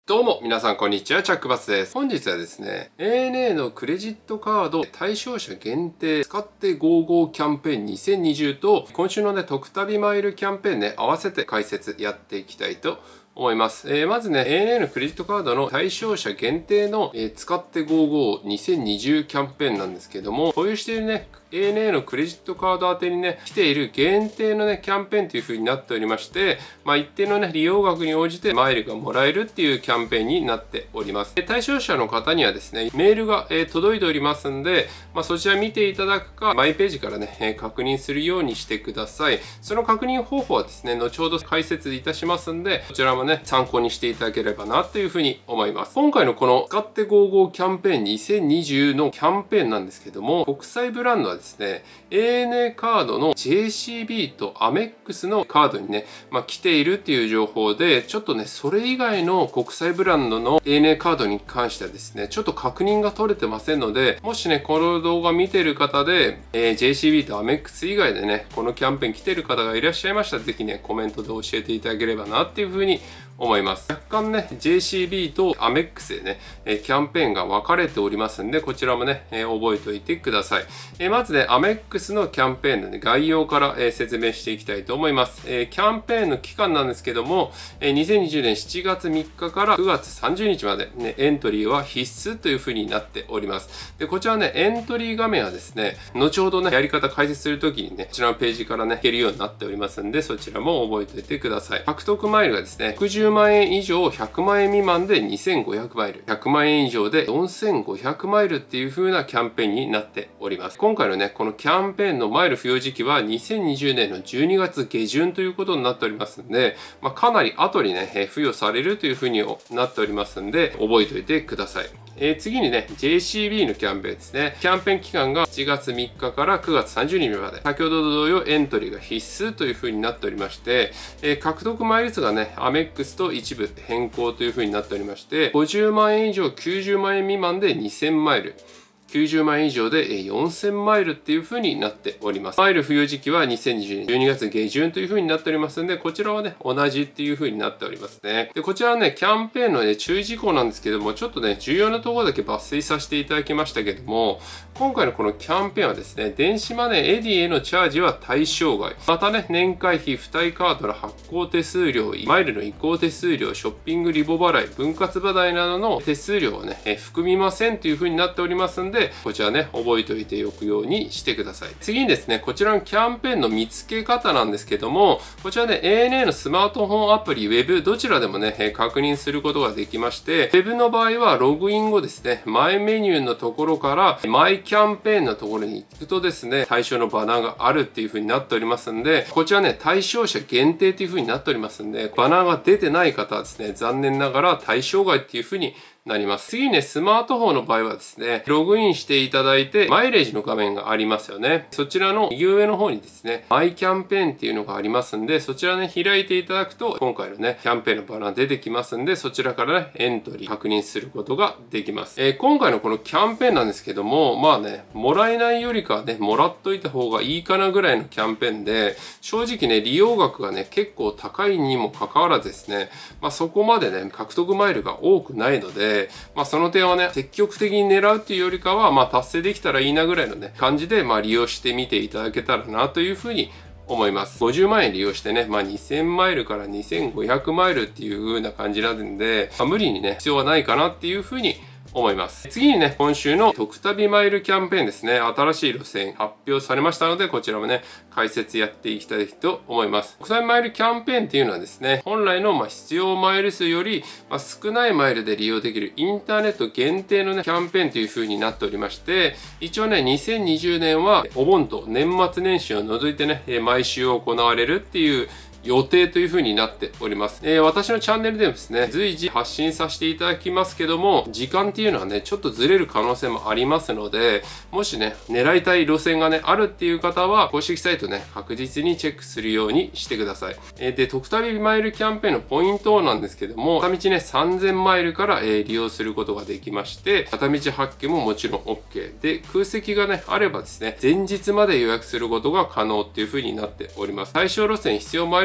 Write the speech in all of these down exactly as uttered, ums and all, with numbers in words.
どうも皆さんこんにちは、チャックバスです。本日はですね エーエヌエー のクレジットカード対象者限定使ってゴーゴーキャンペーンにせんにじゅうと今週のねトク旅マイルキャンペーンね合わせて解説やっていきたいと思います。えー、まずね エーエヌエー のクレジットカードの対象者限定の、えー、使ってゴーゴーにせんにじゅうキャンペーンなんですけども、保有しているねエーエヌエー のクレジットカード宛てにね来ている限定のねキャンペーンという風になっておりまして、まあ、一定のね利用額に応じてマイルがもらえるっていうキャンペーンになっております。対象者の方にはですねメールが、えー、届いておりますんで、まあ、そちら見ていただくかマイページからね、えー、確認するようにしてください。その確認方法はですね後ほど解説いたしますんで、こちらもね参考にしていただければなという風に思います。今回のこの使ってゴーゴーキャンペーンにせんにじゅうのキャンペーンなんですけども、国際ブランドはですねエーエヌエー カードの ジェーシービー とアメックスのカードにね、まあ、来ているっていう情報で、ちょっとねそれ以外の国際ブランドの エーエヌエー カードに関してはですねちょっと確認が取れてませんので、もしねこの動画見てる方で、えー、ジェーシービー とアメックス以外でねこのキャンペーン来てる方がいらっしゃいましたら、是非ねコメントで教えていただければなっていうふうに思います。若干ね ジェーシービー とアメックスでねキャンペーンが分かれておりますんで、こちらもね覚えておいてください。まずねアメックスのキャンペーンの、ね、概要から説明していきたいと思います。キャンペーンの期間なんですけども、にせんにじゅうねんしちがつみっかからくがつさんじゅうにちまで、ね、エントリーは必須というふうになっております。でこちらねエントリー画面はですね後ほどねやり方解説するときにねこちらのページからねいけるようになっておりますんで、そちらも覚えておいてください。獲得マイルがですねろくじゅうまんえん以上ひゃくまんえん未満でにせんごひゃくマイル、ひゃくまんえん以上でよんせんごひゃくマイルっていう風なキャンペーンになっております。今回のねこのキャンペーンのマイル付与時期はにせんにじゅうねんのじゅうにがつげじゅんということになっておりますんで、まあ、かなり後にね付与されるという風になっておりますんで覚えておいてください。えー、次にね ジェーシービー のキャンペーンですね。キャンペーン期間がしちがつみっかからくがつさんじゅうにちまで、先ほどと同様エントリーが必須という風になっておりまして、えー、獲得マイル数がねアメックスと一部変更という風になっておりまして、ごじゅうまんえん以上きゅうじゅうまんえん未満でにせんマイル、きゅうじゅうまんえん以上でよんせんマイルっていう風になっております。マイル付与時期はにせんにじゅうねんじゅうにがつげじゅんという風になっておりますんで、こちらはね同じっていう風になっておりますね。でこちらはねキャンペーンのね注意事項なんですけども、ちょっとね重要なところだけ抜粋させていただきましたけども、今回のこのキャンペーンはですね電子マネーエディへのチャージは対象外、またね年会費付帯カードの発行手数料、マイルの移行手数料、ショッピングリボ払い、分割払いなどの手数料をね含みませんという風になっておりますんで、こちらね覚えておいておくようにしてください。次にですねこちらのキャンペーンの見つけ方なんですけども、こちらね エーエヌエー のスマートフォンアプリ、ウェブどちらでもね確認することができまして、ウェブの場合はログイン後ですねマイメニューのところからマイキャンペーンのところに行くとですね対象のバナーがあるっていう風になっておりますんで、こちらね対象者限定っていう風になっておりますんで、バナーが出てない方はですね残念ながら対象外っていう風になります。次にねスマートフォンの場合はですねログインしていただいてマイレージの画面がありますよね。そちらの右上の方にですねマイキャンペーンっていうのがありますんで、そちらね開いていただくと今回のねキャンペーンのバナー出てきますんで、そちらからねエントリー確認することができます。えー、今回のこのキャンペーンなんですけども、まあねもらえないよりかはねもらっといた方がいいかなぐらいのキャンペーンで、正直ね利用額がね結構高いにもかかわらずですね、まあ、そこまでね獲得マイルが多くないので、まあ、その点はね積極的に狙うっていうよりかは、まあ、達成できたらいいなぐらいのね感じで、まあ、利用してみていただけたらなというふうに思います。ごじゅうまんえん利用してね、まあ、にせんマイルからにせんごひゃくマイルっていう風な感じなんで、まあ、無理にね必要はないかなっていうふうに思います。次にね今週のトク旅マイルキャンペーンですね、新しい路線発表されましたので、こちらもね解説やっていきたいと思います。トク旅マイルキャンペーンっていうのはですね本来のまあ必要マイル数よりまあ少ないマイルで利用できるインターネット限定のねキャンペーンという風になっておりまして、一応ねにせんにじゅうねんはお盆と年末年始を除いてね毎週行われるっていう予定という風になっております。えー、私のチャンネルでもですね随時発信させていただきますけども、時間っていうのはねちょっとずれる可能性もありますので、もしね狙いたい路線がねあるっていう方は公式サイトね確実にチェックするようにしてください。えー、でトク旅マイルキャンペーンのポイントなんですけども、片道ねさんぜんマイルから、えー、利用することができまして、片道発券ももちろん OK で、空席がねあればですね前日まで予約することが可能っていう風になっております。対象路線必要マイル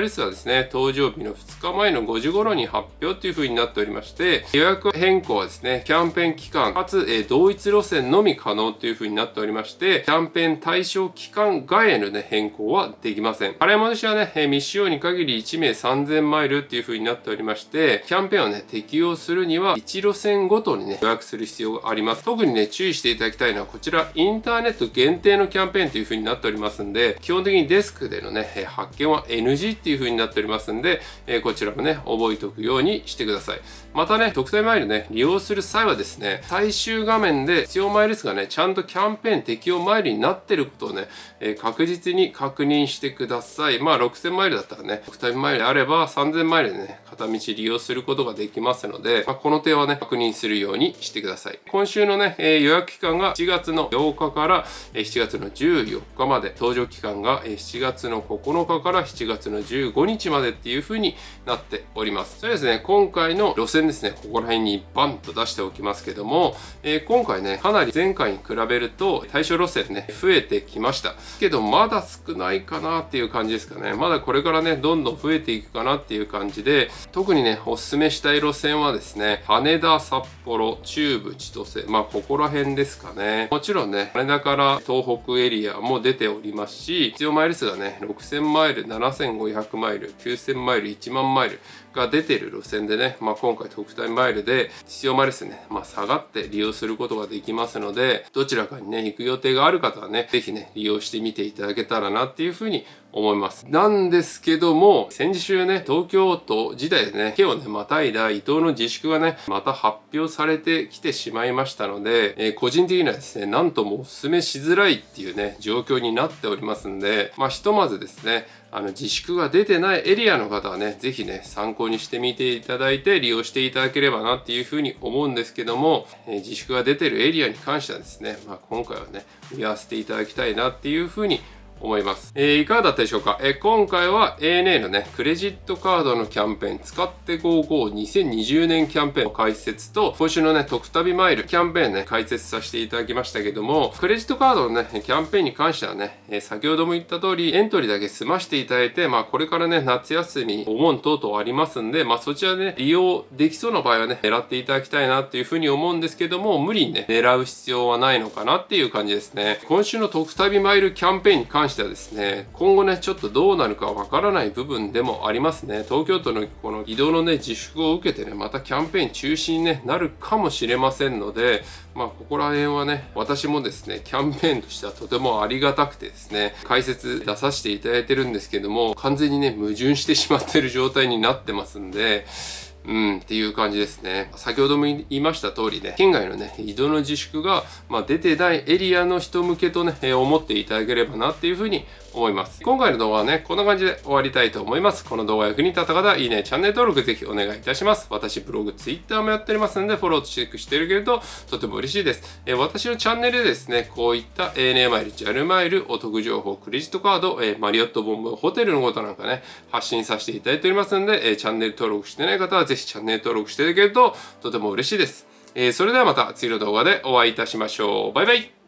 ル数はですね、登場日のふつかまえのごじ頃に発表という風になっておりまして、予約変更はですね、キャンペーン期間、かつ、えー、同一路線のみ可能という風になっておりまして、キャンペーン対象期間外へのね、変更はできません。払い戻しはね、未使用に限りいちめいさんぜんマイルっていう風になっておりまして、キャンペーンをね、適用するにはいち路線ごとにね、予約する必要があります。特にね、注意していただきたいのは、こちら、インターネット限定のキャンペーンという風になっておりますんで、基本的にデスクでのね、発券は エヌジー っていう風になっておりますんで、こちらもね、覚えておくようにしてください。またね、特典マイルね、利用する際はですね、最終画面で必要マイル数がね、ちゃんとキャンペーン適用マイルになっていることをね、確実に確認してください。まあ、ろくせんマイルだったらね、特典マイルであればさんぜんマイルでね、片道利用することができますので、まあ、この点はね、確認するようにしてください。今週のね、予約期間がしちがつのようかからしちがつのじゅうよっかまで、搭乗期間がしちがつのここのかからしちがつのじゅうごにちまでっていう風になっております。それですね、今回の路線ですね、ここら辺にバンと出しておきますけども、えー、今回ね、かなり前回に比べると対象路線ね、増えてきました。けど、まだ少ないかなっていう感じですかね。まだこれからね、どんどん増えていくかなっていう感じで、特にね、おすすめしたい路線はですね、羽田、札幌、中部、千歳、まあ、ここら辺ですかね。もちろんね、羽田から東北エリアも出ておりますし、必要マイル数がね、ろくせんマイル、ななせんごひゃくマイル、きゅうせんマイル、いちまんマイルが出てる路線でね、まあ、今回特典マイルで必要マイル数ね、まあ、下がって利用することができますので、どちらかにね、行く予定がある方はね、ぜひね、利用してみていただけたらなっていうふうに思います。なんですけども、先週ね、東京都自体でね、県をね、またいだ移動の自粛がね、また発表されてきてしまいましたので、えー、個人的にはですね、なんともお勧めしづらいっていうね、状況になっておりますんで、まあ、ひとまずですね、あの自粛が出てないエリアの方はね、ぜひね、参考にしてみていただいて利用していただければなっていうふうに思うんですけども、えー、自粛が出てるエリアに関してはですね、まあ、今回はね、見合わせていただきたいなっていうふうに思います。えー、いかがだったでしょうか。えー、今回は エーエヌエー のね、クレジットカードのキャンペーン、使ってごじゅうごにせんにじゅうねんキャンペーンの解説と、今週のね、特旅マイルキャンペーンね、解説させていただきましたけども、クレジットカードのね、キャンペーンに関してはね、えー、先ほども言った通り、エントリーだけ済ましていただいて、まあ、これからね、夏休み、お盆等々ありますんで、まあ、そちらでね、利用できそうな場合はね、狙っていただきたいなっていうふうに思うんですけども、無理にね、狙う必要はないのかなっていう感じですね。今週の特旅マイルキャンペーンに関してはですね、今後ね、ちょっとどうなるかわからない部分でもありますね。東京都のこの移動のね、自粛を受けてね、またキャンペーン中止に、ね、なるかもしれませんので、まあ、ここら辺はね、私もですね、キャンペーンとしてはとてもありがたくてですね、解説出させていただいてるんですけども、完全にね、矛盾してしまってる状態になってますんで、うん、っていう感じですね。先ほども言いました通りね、県外のね、移動の自粛が、まあ、出てないエリアの人向けとね、えー、思っていただければなっていうふうに思います。今回の動画はね、こんな感じで終わりたいと思います。この動画役に立った方、いいね、チャンネル登録ぜひお願いいたします。私、ブログ、ツイッターもやっておりますので、フォローとチェックしていただけるととても嬉しいです。えー、私のチャンネルでですね、こういった エーエヌエー マイル、ジャル マイル、お得情報、クレジットカード、えー、マリオットボンボイホテルのことなんかね、発信させていただいておりますので、えー、チャンネル登録してない方はぜひチャンネル登録していただけるととても嬉しいです。えー、それではまた次の動画でお会いいたしましょう。バイバイ。